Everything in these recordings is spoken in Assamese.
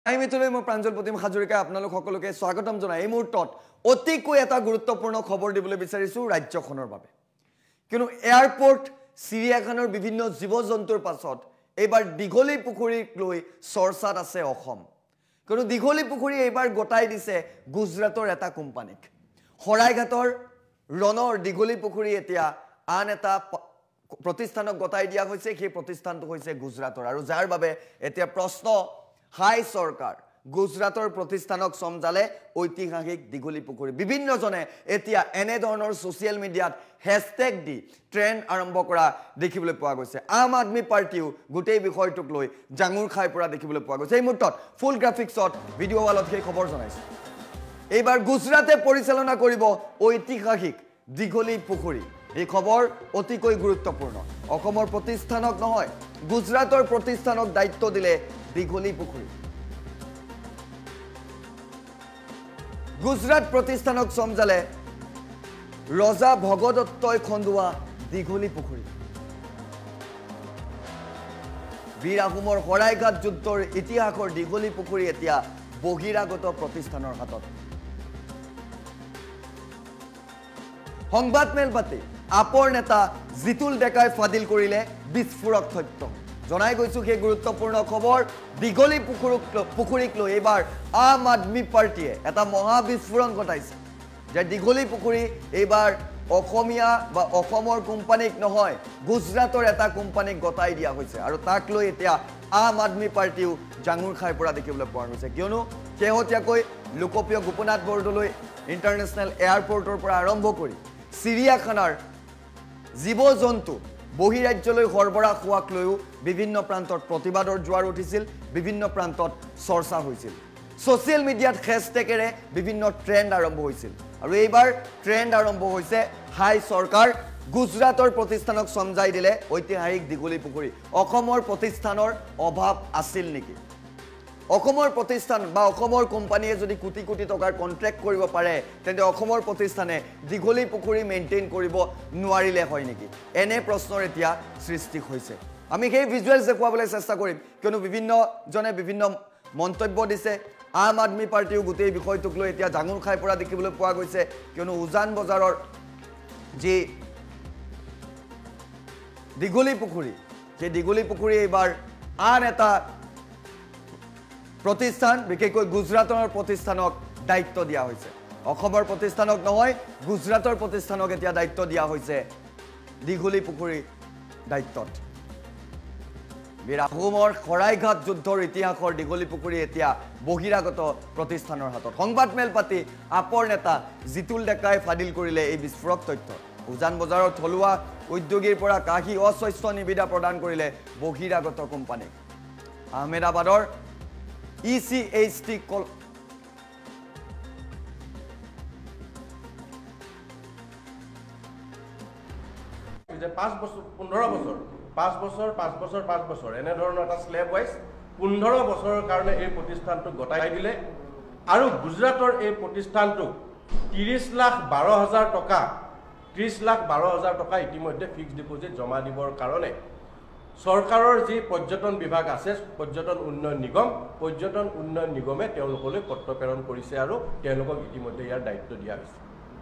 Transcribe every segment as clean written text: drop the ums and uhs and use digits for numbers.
আইমিতলৈ মই প্ৰাঞ্জল প্ৰতিম হাজৰিকা আপোনালোক সকলোকে স্বাগতম জনাই এই মুহূৰ্তত অতিকৈ এটা গুৰুত্বপূৰ্ণ খবৰ দিবলৈ বিচাৰিছো ৰাজ্যখনৰ বাবে কিয়নো এয়াৰপোৰ্ট চিৰিয়াখানাৰ বিভিন্ন জীৱ-জন্তুৰ পাছত এইবাৰ দীঘলী পুখুৰীক লৈ চৰ্চাত আছে অসম কিয়নো দীঘলী পুখুৰী এইবাৰ গটাই দিছে গুজৰাটৰ এটা কোম্পানীক হৰাইঘাটৰ ৰণৰ দীঘলী পুখুৰী এতিয়া আন এটা প্ৰতিষ্ঠানক গটাই দিয়া হৈছে সেই প্ৰতিষ্ঠানটো হৈছে গুজৰাটৰ আৰু যাৰ বাবে এতিয়া প্ৰশ্ন হাই সরকার গুজরাটৰ প্ৰতিষ্ঠানক সমজালে ঐতিহাসিক দীঘলী পুখুৰী বিভিন্নজনে এতিয়া এনে ধৰণৰ সোশ্যাল মিডিয়াত হ্যাশট্যাগ দি ট্ৰেন্ড আৰম্ভ কৰা দেখিবলৈ পোৱা গৈছে আম আদমি পাৰ্টিও গোটেই বিষয়টোক লৈ জাঙুৰ খাই পৰা দেখিবলৈ পোৱা গৈছে এই মুহূৰ্তত ফুল গ্ৰাফিক্সত ভিডিঅ' ৱালত সেই খবৰ জনাইছে এইবাৰ গুজৰাটে পৰিচালনা কৰিব ঐতিহাসিক দীঘলী পুখুৰী এই খবৰ অতিকৈ গুৰুত্বপূৰ্ণ অসমৰ প্ৰতিষ্ঠানক নহয় গুজৰাটৰ প্ৰতিষ্ঠানক দায়িত্ব দিলে দীঘলী পুখুৰী গুজৰাট প্ৰতিষ্ঠানক সমজালে ৰজা ভগদত্তই খন্দুৱা দীঘলী পুখুৰী বীৰ আহোমৰ হৰাইঘাট যুদ্ধৰ ইতিহাসৰ দীঘলী পুখুৰী এতিয়া বহিৰাগত প্ৰতিষ্ঠানৰ হাতত সংবাদ মেল পাতি আপৰ নেতা জিতুল ডেকাই ফাদিল কৰিলে বিস্ফোৰক তথ্য জনাই গৈছো সেই গুৰুত্বপূৰ্ণ খবৰ দীঘলী পুখুৰীক লৈ এবাৰ আম আদমি পাৰ্টিয়ে এটা মহা বিস্ফোৰণ ঘটাইছে যে দীঘলী পুখুৰী এবাৰ অসমীয়া বা অসমৰ কোম্পানীক নহয় গুজৰাটৰ এটা কোম্পানীক গটাই দিয়া হৈছে আৰু তাক লৈ এতিয়া আম আদমি পাৰ্টিও জাঙুৰ খাই পৰা দেখিবলৈ পোৱা গৈছে কিয়নো শেহতীয়াকৈ লোকপ্ৰিয় গোপনাথ বৰদলৈ ইণ্টাৰনেশ্যনেল এয়াৰপোৰ্টৰ পৰা আৰম্ভ কৰি চিৰিয়াখানাৰ জীৱ-জন্তু বহিৰাজ্যলৈ সৰবৰাহ হোৱাক লৈও বিভিন্ন প্ৰান্তত প্ৰতিবাদৰ জোৱাৰ উঠিছিল বিভিন্ন প্ৰান্তত চৰ্চা হৈছিল সোশ্যাল মিডিয়াত হ্যাশট্যাগেৰে বিভিন্ন ট্ৰেন্ড আৰম্ভ হৈছিল আৰু এইবাৰ ট্ৰেন্ড আৰম্ভ হৈছে হাই সরকার গুজৰাটৰ প্ৰতিষ্ঠানক সমজাই দিলে ঐতিহাসিক দীঘলী পুখুৰী অসমৰ প্ৰতিষ্ঠানৰ অভাৱ আছিল নেকি অসমৰ প্ৰতিষ্ঠান বা অসমৰ কোম্পানীয়ে যদি কোটি কোটি টকাৰ কন্ট্ৰাক্ট কৰিব পাৰে তেন্তে অসমৰ প্ৰতিষ্ঠানে দীঘলী পুখুৰী মেইনটেইন কৰিব নোৱাৰিলে হয় নেকি এনে প্ৰশ্নৰ এতিয়া সৃষ্টি হৈছে আমি সেই ভিজুৱেলছ দেখুৱাবলৈ চেষ্টা কৰিম কিয়নো বিভিন্নজনে বিভিন্ন মন্তব্য দিছে আম আদমি পাৰ্টিও গোটেই বিষয়টোক লৈ এতিয়া জাঙুৰ খাই পৰা দেখিবলৈ পোৱা গৈছে কিয়নো উজান বজাৰৰ যি দীঘলী পুখুৰী সেই দীঘলী পুখুৰী এইবাৰ আন এটা প্ৰতিষ্ঠান বিশেষকৈ গুজৰাটৰ প্ৰতিষ্ঠানক দায়িত্ব দিয়া হৈছে অসমৰ প্ৰতিষ্ঠানক নহয় গুজৰাটৰ প্ৰতিষ্ঠানক এতিয়া দায়িত্ব দিয়া হৈছে দীঘলী পুখুৰী দায়িত্বত বীৰ আহোমৰ হৰাইঘাট যুদ্ধৰ ইতিহাসৰ দীঘলী পুখুৰী এতিয়া বহিৰাগত প্ৰতিষ্ঠানৰ হাতত সংবাদ মেল পাতি আপৰ নেতা জিতুল ডেকাই ফাদিল কৰিলে এই বিস্ফোৰক তথ্য উজান বজাৰৰ থলুৱা উদ্যোগীৰ পৰা কাহি অস্বচ্ছ নিবিদা প্ৰদান কৰিলে বহিৰাগত কোম্পানী আহমেদাবাদৰ ECHT কল যে 5 বছৰ 15 বছৰ 5 বছৰ 5 বছৰ 5 বছৰ এনে ধৰণৰ এটা স্ল্যাব ওয়াইজ 15 বছৰৰ কাৰণে এই প্ৰতিষ্ঠানটো গটাই দিলে আৰু গুজৰাটৰ এই প্ৰতিষ্ঠানটো 30,12,000 টকা 30,12,000 টকা ইতিমধ্যে ফিক্সড ডিপোজিট জমা দিবৰ কাৰণে সরকারের যে পর্যটন বিভাগ আছে পর্যটন উন্নয়ন নিগমে তেওঁলোকলৈ পত্ৰ প্ৰেৰণ কৰিছে আৰু তেওঁলোকক ইতিমধ্যে ইয়াৰ দায়িত্ব দিয়া হৈছে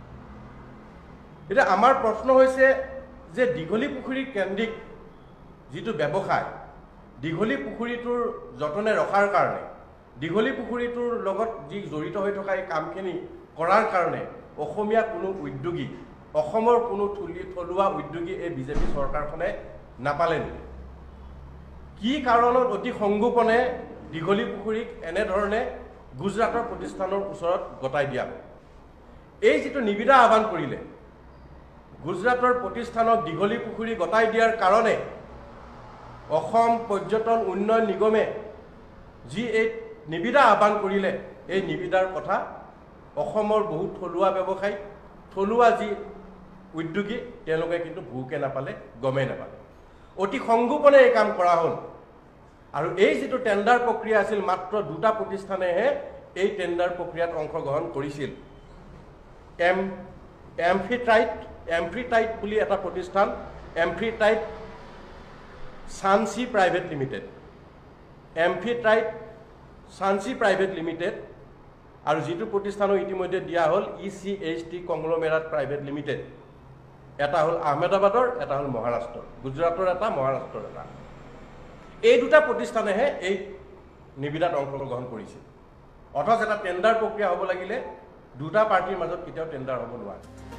এটা আমাৰ প্ৰশ্ন হৈছে যে দীঘলী পুখুৰী কেন্দ্ৰিক যিটো ব্যৱসায় দীঘলী পুখুৰীটোৰ যতনে ৰখাৰ কাৰণে দীঘলী পুখুৰীটোৰ লগত যি জড়িত হৈ থকা এই কামখিনি কৰাৰ কাৰণে অসমীয়া কোনো উদ্যোগী অসমৰ কোনো থলুৱা উদ্যোগী এই বিজেপি চৰকাৰখনে নাপালে নেকি কি কাৰণত অতি সংগোপনে দীঘলী পুখুৰীক এনে ধৰণে গুজৰাটৰ প্ৰতিষ্ঠানৰ ওচৰত গটাই দিয়া এই যিটো নিবিদা আহ্বান কৰিলে গুজৰাটৰ প্ৰতিষ্ঠানক দীঘলী পুখুৰী গটাই দিয়াৰ কাৰণে অসম পৰ্যটন উন্নয়ন নিগমে যি এই নিবিদা আহ্বান কৰিলে এই নিবিদাৰ কথা অসমৰ বহু থলুৱা ব্যৱসায়ী থলুৱা যি উদ্যোগী তেওঁলোকে কিন্তু ভুকে নাপালে গমে নাপালে অতি সংগোপনে এই কাম কৰা হ'ল আৰু এই যিটো টেন্ডাৰ প্ৰক্ৰিয়া আছিল মাত্ৰ দুটা প্ৰতিষ্ঠানেহে এই টেন্ডাৰ প্ৰক্ৰিয়াত অংশগ্ৰহণ কৰিছিল এমফ্ৰিটাইট বুলি এটা প্ৰতিষ্ঠান এমফ্ৰিটাইট সানসি প্ৰাইভেট লিমিটেড এমফ্ৰিটাইট চানচি প্ৰাইভেট লিমিটেড আৰু যিটো প্ৰতিষ্ঠানক ইতিমধ্যে দিয়া হ'ল ECHT কংগ্লমেৰাট প্ৰাইভেট লিমিটেড। এটা হ'ল আহমেদাবাদৰ, এটা হ'ল মহাৰাষ্ট্ৰৰ, গুজৰাটৰ এটা, মহাৰাষ্ট্ৰৰ এটা। এই দুটা প্ৰতিষ্ঠানেহে এই নিবিদাত অংশগ্ৰহণ কৰিছিল। অথচ এটা টেণ্ডাৰ প্ৰক্ৰিয়া হ'ব লাগিলে দুটা পাৰ্টিৰ মাজত কেতিয়াও টেণ্ডাৰ হ'ব নোৱাৰে।